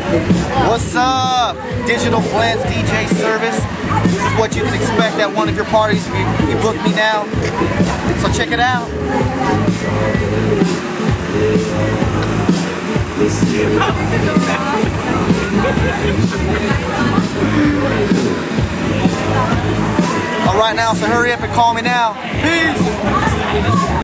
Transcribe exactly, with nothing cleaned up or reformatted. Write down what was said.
What's up? Digital Blends D J service. This is what you can expect at one of your parties if you, if you book me now. So check it out. All right now, so hurry up and call me now. Peace.